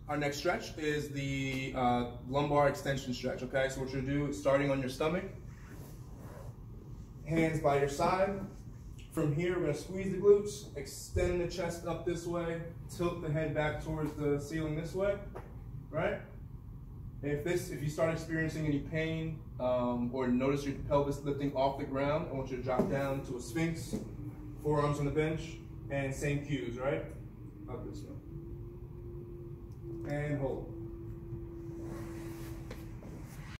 Our next stretch is the lumbar extension stretch, okay? So what you're gonna do is starting on your stomach, hands by your side. From here, we're gonna squeeze the glutes, extend the chest up this way, tilt the head back towards the ceiling this way, right? And if you start experiencing any pain or notice your pelvis lifting off the ground, I want you to drop down to a sphinx, forearms on the bench, and same cues, right? Up this way. And hold.